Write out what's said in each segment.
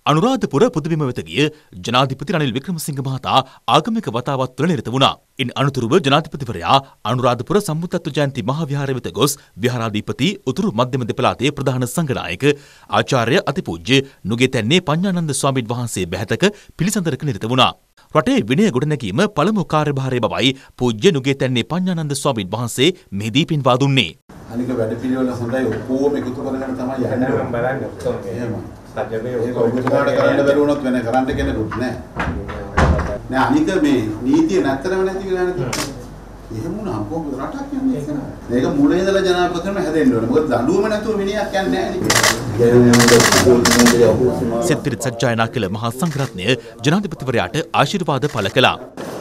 අනුරාධපුර පුදුබිම වෙත ගිය ජනාධිපති රනිල් වික්‍රමසිංහ මහතා ආගමික වතාවත් තුළ නිරත වුණා. ඉන් අනතුරුව ජනාධිපතිවරයා අනුරාධපුර සම්බුද්ධත්ව ජයන්ති මහා විහාරය වෙත ගොස් විහාරාධිපති උතුරු මධ්‍යම දෙපළාතේ ප්‍රධාන සංඝනායක ආචාර්ය අතිපූජ්‍ය නුගේතැන්නේ පඤ්ඤානන්ද ස්වාමීන් වහන්සේ බැහැතක පිළිසඳරක නිරත වුණා. රටේ විනය ගොඩනැගීම පළමු කාර්යභාරය බවයි පූජ්‍ය නුගේතැන්නේ පඤ්ඤානන්ද ස්වාමීන් වහන්සේ මෙහිදී පින්වා දුන්නේ. අනික වැඩපිළිවෙල හොඳයි ඔක්කොම එකතු කරගෙන තමයි යන්නේ. මම බලන්න ඔක්කොම එහෙම. සජ්ජබේ ඔබතුමාට කරන්න බැරි වුණොත් වෙන කරන්න කෙනෙකුත් නැහැ. නෑ අනික මේ නීතිය නැත්තරම නැති කියලා නේද? එහෙම වුණාම කොහොමද රටක් යන්නේ ඉස්සරහ? මේක මුලින් ඉඳලා ජනාධිපතිතුමා හැදෙන්න ඕනේ. මොකද දඬුවම නැතුව මිනිහක් යන්නේ නැහැ නේ. සෙත්පිරිත් සජ්ජායනා කළ මහා සංඝරත්නය ජනාධිපතිවරයාට ආශිර්වාද පළ කළා.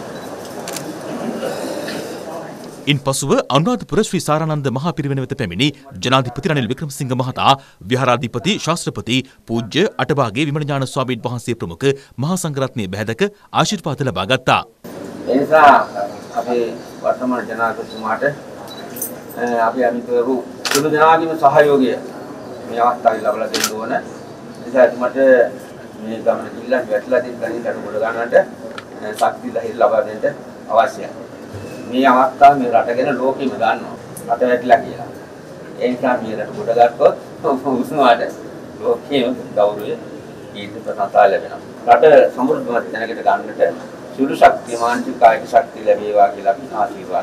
ඉන්පසුව අනුරාධපුර ශ්‍රී සාරානන්ද මහා පිරිවෙන වෙත පැමිණි ජනාධිපති රනිල් වික්‍රමසිංහ මහතා විහාරාධිපති ශාස්ත්‍රපති පූජ්‍ය අටවාගේ විමල ඥාන ස්වාමීන් වහන්සේ ප්‍රමුඛ මහා සංඝරත්නයේ බැහැදක ආශිර්වාද ලබා ගත්තා. ඒ නිසා අපේ වර්තමාන ජනාධිපතිතුමාට අපි අනිතරු සුළු දෙනාගේම සහයෝගය මේ අවස්ථාවේ ලබා දෙන්න ඕන. ඒ නිසා එතුමාට මේ ගමන ගිහිල්ලා වැටලා තියෙන කණිකට ගොඩ ගන්නට ශක්තිය ලහිර ලබා දෙන්න අවශ්‍යයි. මේ අවස්ථාව මේ රට ගැන ලෝකෙම දන්නවා. රට වැටිලා කියලා. ඒ නිසා මේ රට ගොඩ ගත්තොත් උස්මාට ලෝකයේ ගෞරවය කීර්ති ප්‍රශංසා ලැබෙනවා. රට සමෘද්ධිමත් තැනකට ගන්නට සුළු ශක්තිය මානසික කායික ශක්තිය ලැබේවා කියලා අපි ආශිර්වාද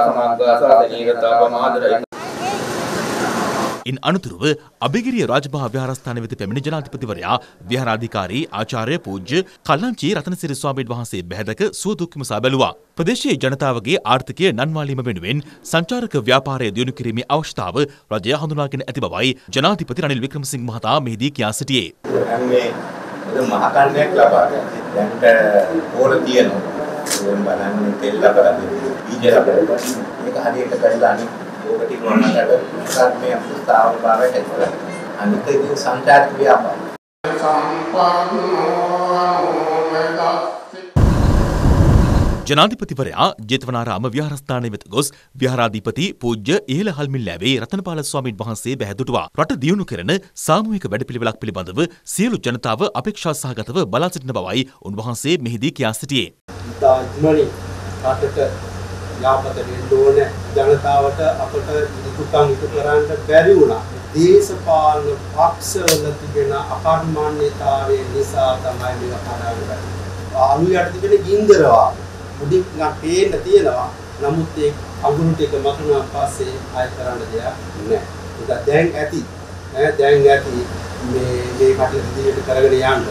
කරනවා. ඉන් අනතුරුව අබේගිරිය රාජමහා විහාරස්ථාන වෙත පැමිණි ජනාධිපතිවරයා විහාරාධිකාරී ආචාර්ය පූජ්‍ය කල්ලංචි රතනසිරි ස්වාමීන් වහන්සේ බැහැදක සුව දුක් විමසා බැලුවා. ප්‍රදේශයේ ජනතාවගේ ආර්ථිකය නන්වාලීම වෙනුවෙන් සංචාරක ව්‍යාපාරය දියුණු කිරීමේ අවශ්‍යතාව රජය හඳුනාගෙන ඇති බවයි ජනාධිපති රනිල් වික්‍රමසිංහ මහතා මෙහිදී කියා සිටියේ. මේ මහකණ්ඩයක් ලබා ගන්න. දැන් ඕල තියෙනවා. දැන් බලන්න තෙල් ලබා දෙන්න. බීජ ලබා දෙන්න. මේක හරියට කරලා අනිත් ඕකට වුණාට මේ අපස්ථාව භාවයට ඇතුළත්. අනිත් ඉතින් සංචාරක ව්‍යාපාර. ජනාධිපතිවරයා ජේතවනාරාම විහාරස්ථානය වෙත ගොස් විහාරාධිපති පූජ්‍ය ඉහළ හල්මිල්ලෑවේ රතනපාල ස්වාමීන් වහන්සේ බැහැදුටුවා. රට දියුණු කරන සාමූහික වැඩපිළිවෙලක් පිළිබඳව සියලු ජනතාව අපේක්ෂා සහගතව බලා සිටින බවයි උන්වහන්සේ මෙහිදී කියා සිටියේ. රටට යාපත දෙන්න ඕන ජනතාවට අපට ඉදුකම් ඉටු කරන්න බැරි වුණා. දේශපාලන පක්ෂවල තිබෙන අකර්මණ්‍යතාවය නිසා තමයි මේක හදාගන්නේ. අනුයට තිබෙන ගින්දරවා උඩින් පේන්න තියෙනවා. නමුත් ඒ අගුරු ටික මතුනාන් පස්සේ ආය කරන්න දෙයක් නැහැ. ඒක දැන් ඇති. දැන් ඇති මේ කටයුතු දිගට කරගෙන යන්න.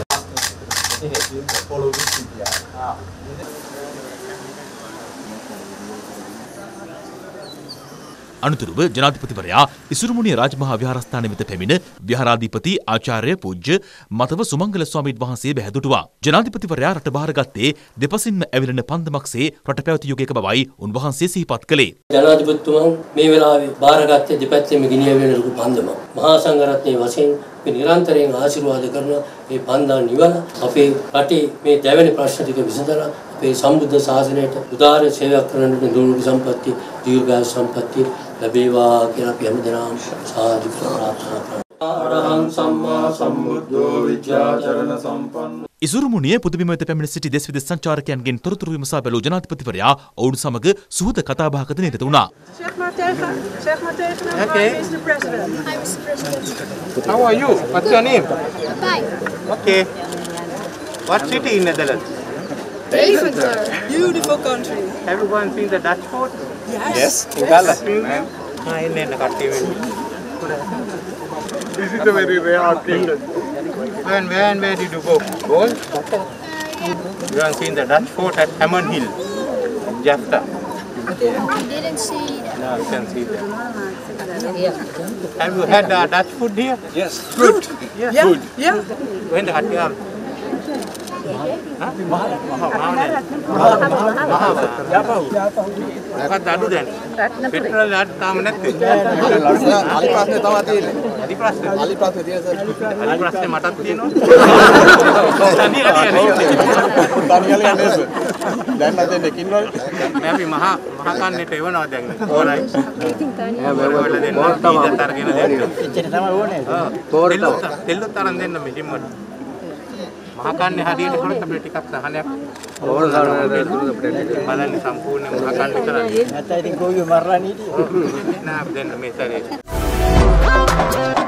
අනතුරුව ජනාධිපතිවරයා ඉසුරුමුණිය රාජමහා විහාරස්ථානය වෙත පැමිණ විහාරාධිපති ආචාර්ය පූජ්‍ය මතව සුමංගල ස්වාමීන් වහන්සේ බැහැදුටුවා. ජනාධිපතිවරයා රට බාරගත්තේ දෙපසින්ම ඇවිලෙන පන්දමක්සේ රට පැවති යුගයක බවයි උන්වහන්සේ සිහිපත් කළේ. ජනාධිපතිතුමන් මේ වෙලාවේ බාරගත්තේ දෙපැත්තෙම ගෙනිය වෙන ලොකු පන්දමක්. මහා සංඝරත්නයේ වශයෙන් අපි නිරන්තරයෙන් ආශිර්වාද කරන මේ පන්දම් නිවන අපේ රටේ මේ දැවෙන ප්‍රශ්න ටික විසඳලා අපේ සම්බුද්ධ ශාසනයට උදාර සේවයක් කරන්නට දුර්ලභ සම්පත්තිය දීර්ඝායු සම්පත්තිය ලැබේවා කියලා අපි හැමදෙනාම සාදු ප්‍රාර්ථනා කරනවා. අරහං සම්මා සම්බුද්ධෝ විද්‍යාචරණ සම්පන්න. ඉසුරුමුණියේ පුදුබිම වෙත පැමිණ සිටි දෙස් විදෙස් සංචාරකයන්ගෙන් තොරතුරු විමසා බැලූ ජනාධිපතිවරයා ඔවුන් සමග සුහද කතාබහකට නිරත වුණා. Okay. Mr. President. Hi, Mr. President. How are you? What's your name? Fine. Okay. What city in Netherlands? Deventer. Beautiful country. Have you gone seen the Dutch fort? Yes. In Dallas. In the country. This is a very rare occasion. Where did you go? Gold? You have seen the Dutch fort at Hammond Hill, Jafta. I didn't see that. No, you can see that. Have you had Dutch food here? Yes. Good. Yes. Yeah. Good. Yeah. When the Hattiam? මොකක්ද අඩු දැන්? Petrol අඩු තාම නැත්තේ. අලි ප්‍රශ්නේ තව තියෙන්නේ. අලි ප්‍රශ්නේ. අලි ප්‍රශ්නේ තියෙනවා. අලි ප්‍රශ්නේ මටත් තියෙනවා. තනියල යන්නේ. දැන් නැදෙන්නේ කින්නවල. මේ අපි මහා කන්නේට එවනවා දැන්. ඕරයි. වල දෙන්න. ඊට අරගෙන දෙන්න. එච්චර තමයි ඕනේ. තෙල්ලොත් අරන් දෙන්න මෙහිමට. මහකන්නේ හරියට කරොත් අපිට ටිකක් සහනයක් ඕන සාරණයට බලන්න සම්පූර්ණ මහකන්නේ කරන්නේ. නැත්නම් ඉතින් ගෝවිය මරලා නීතිය. නෑ දැන් මේ සැරේ